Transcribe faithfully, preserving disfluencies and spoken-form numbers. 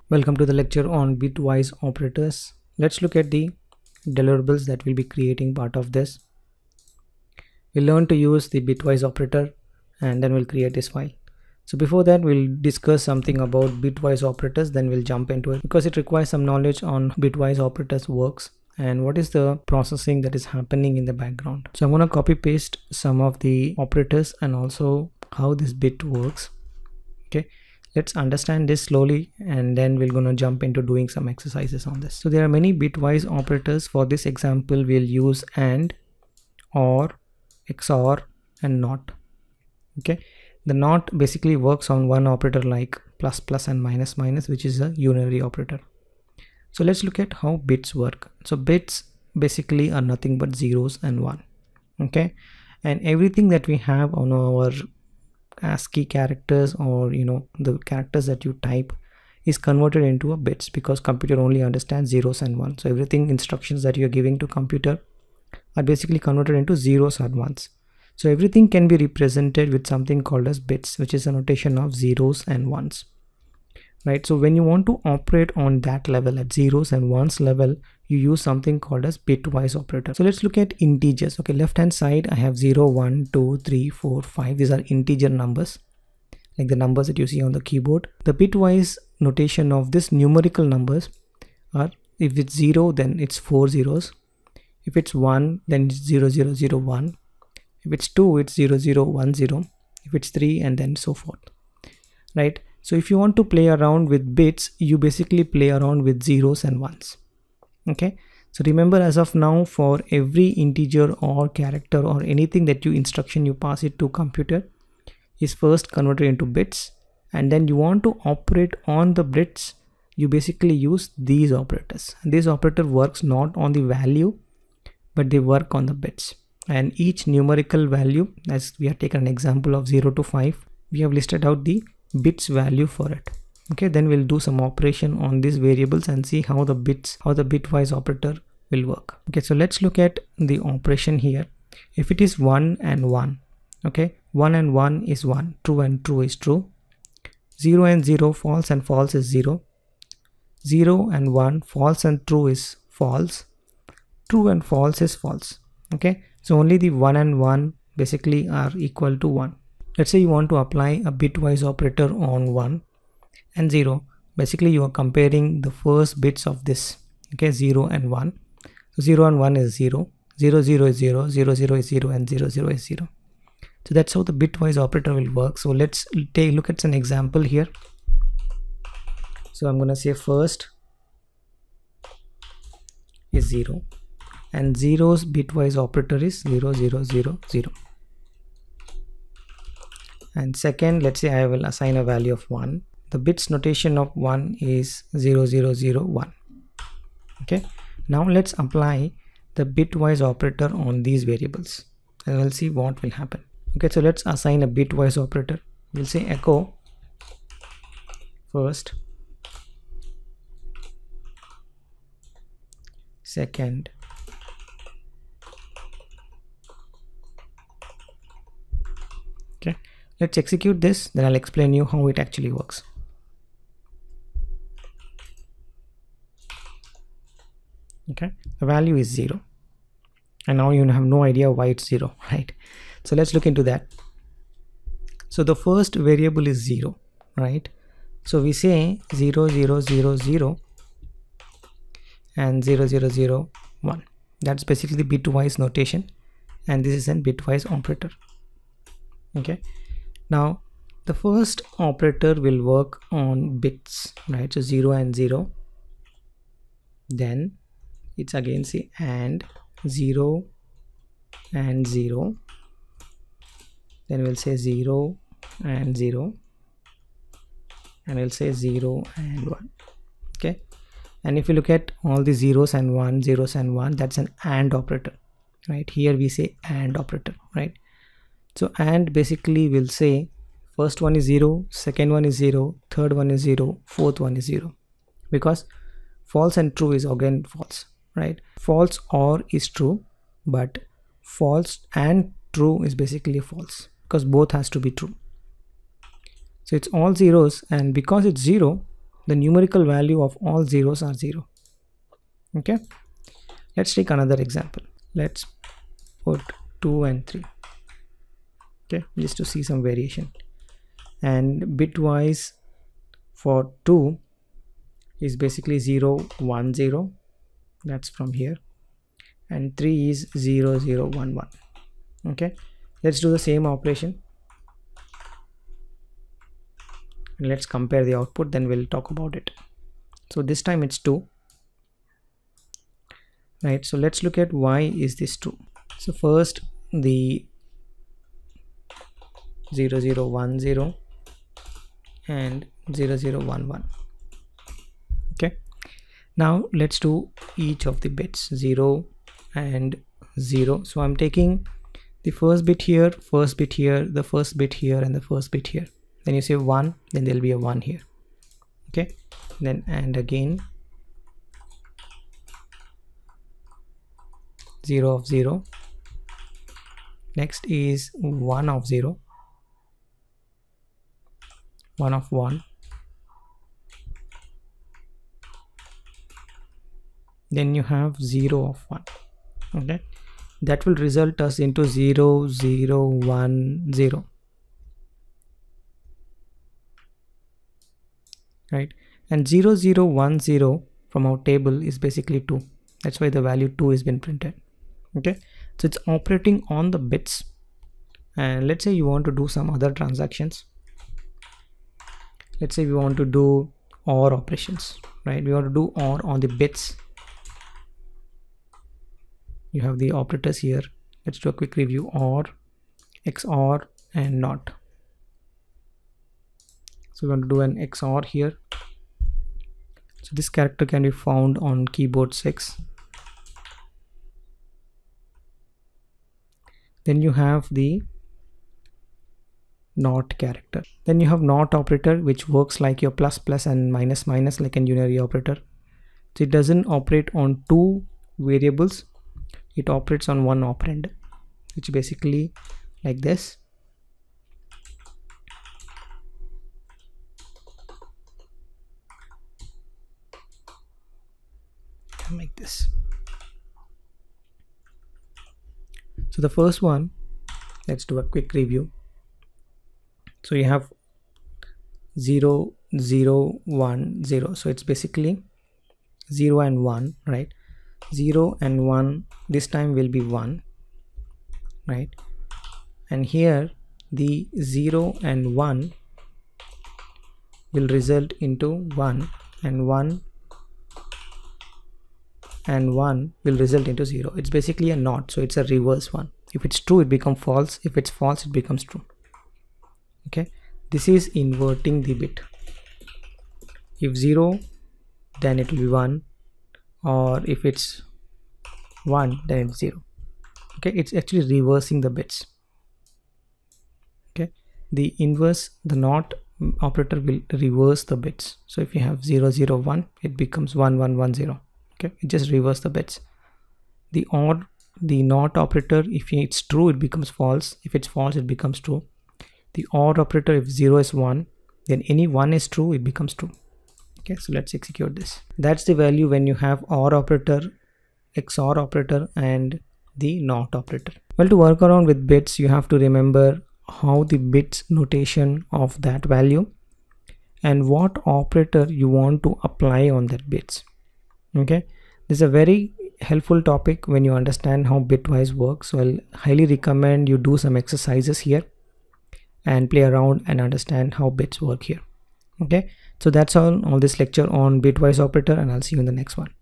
Welcome to the lecture on Bitwise Operators. Let's look at the deliverables that we'll be creating part of this. We'll learn to use the Bitwise operator and then we'll create this file. So before that, we'll discuss something about Bitwise operators, then we'll jump into it because it requires some knowledge on Bitwise operators works and what is the processing that is happening in the background. So I'm going to copy paste some of the operators and also how this bit works. Okay. Let's understand this slowly and then we're going to jump into doing some exercises on this. So there are many bitwise operators. For this example, we'll use AND, OR, X O R and NOT. Okay, the NOT basically works on one operator like plus plus and minus minus, which is a unary operator. So let's look at how bits work. So bits basically are nothing but zeros and one. Okay, and everything that we have on our ASCII characters, or you know the characters that you type, is converted into a bits because computer only understands zeros and ones. So everything instructions that you're giving to computer are basically converted into zeros and ones. So everything can be represented with something called as bits, which is a notation of zeros and ones, right? So when you want to operate on that level, at zeros and ones level, you use something called as bitwise operator. So let's look at integers. Okay, left hand side I have zero, one, two, three, four, five. These are integer numbers, like the numbers that you see on the keyboard. The bitwise notation of this numerical numbers are, if it's zero, then it's four zeros. If it's one, then it's zero zero zero one. If it's two, it's zero zero one zero. If it's three, and then so forth, right? So if you want to play around with bits, you basically play around with zeros and ones. Okay, so remember, as of now, for every integer or character or anything that you instruction you pass it to computer is first converted into bits, and then you want to operate on the bits, you basically use these operators. And this operator works not on the value, but they work on the bits. And each numerical value, as we have taken an example of zero to five, we have listed out the bits value for it. Okay, then we'll do some operation on these variables and see how the bits, how the bitwise operator will work. Okay, so let's look at the operation here. If it is one and one, okay, one and one is one, true and true is true, zero and zero, false and false is zero, zero and one, false and true is false, true and false is false. Okay, so only the one and one basically are equal to one. Let's say you want to apply a bitwise operator on one and zero. Basically you are comparing the first bits of this, okay, zero and one. So zero and one is zero, zero zero is zero, zero zero is zero, and zero zero is zero. So that's how the bitwise operator will work. So let's take a look at an example here. So I'm going to say first is zero, and zero's bitwise operator is zero zero zero zero. And second, let's say I will assign a value of one. The bits notation of one is zero zero zero one. Okay, now let's apply the bitwise operator on these variables and we'll see what will happen. Okay, so let's assign a bitwise operator. We'll say echo first, second, okay. Let's execute this, then I'll explain you how it actually works. Okay, the value is zero, and now you have no idea why it's zero, right? So let's look into that. So the first variable is zero, right? So we say zero zero zero zero and zero zero zero one. That's basically the bitwise notation, and this is a bitwise operator. Okay, now the first operator will work on bits, right? So zero and zero, then it's again say and zero and zero, then we'll say zero and zero, and we'll say zero and one. Okay, and if you look at all the zeros and one, zeros and one, that's an AND operator, right? Here we say AND operator, right? So AND basically will say first one is zero, second one is zero, third one is zero, fourth one is zero, because false and true is again false, right? False or is true, but false and true is basically false because both has to be true. So it's all zeros, and because it's zero, the numerical value of all zeros are zero. Okay, let's take another example. Let's put two and three. Okay, just to see some variation. And bitwise for two is basically zero one zero, that's from here, and three is zero zero one one. Okay, let's do the same operation and let's compare the output, then we'll talk about it. So this time it's two, right? So let's look at why is this true. So first, the zero zero one zero and zero zero one one. Okay, now let's do each of the bits, zero and zero. So I'm taking the first bit here, first bit here, the first bit here, and the first bit here. Then you say one, then there'll be a one here. Okay, then and again zero of zero. Next is one of zero, one of one, then you have zero of one. Okay, that will result us into zero zero one zero, right? And zero zero one zero from our table is basically two. That's why the value two has been printed. Okay, so it's operating on the bits. And let's say you want to do some other transactions. Let's say we want to do OR operations, right? We want to do OR on the bits. You have the operators here. Let's do a quick review. OR, X O R, and NOT. So we want to do an X O R here. So this character can be found on keyboard six. Then you have the NOT character. Then you have NOT operator, which works like your plus plus and minus minus, like an unary operator. So it doesn't operate on two variables, it operates on one operand, which basically like this. Like this. So the first one, let's do a quick review. So you have zero zero one zero, so it's basically zero and one, right? Zero and one this time will be one, right? And here the zero and one will result into one, and one and one will result into zero. It's basically a NOT, so it's a reverse one. If it's true, it becomes false. If it's false, it becomes true. Okay, this is inverting the bit. If zero, then it will be one, or if it's one, then it's zero. Okay, it's actually reversing the bits. Okay, the inverse, the NOT operator will reverse the bits. So if you have zero zero one, it becomes one one one zero. Okay, it just reverse the bits. The OR, the NOT operator, if it's true, it becomes false. If it's false, it becomes true. The OR operator, if zero is one, then any one is true, it becomes true. Okay, so let's execute this. That's the value when you have OR operator, X O R operator, and the NOT operator. Well, to work around with bits, you have to remember how the bits notation of that value and what operator you want to apply on that bits. Okay, this is a very helpful topic when you understand how bitwise works. So I'll highly recommend you do some exercises here and play around and understand how bits work here. Okay, so that's all all this lecture on bitwise operator, and I'll see you in the next one.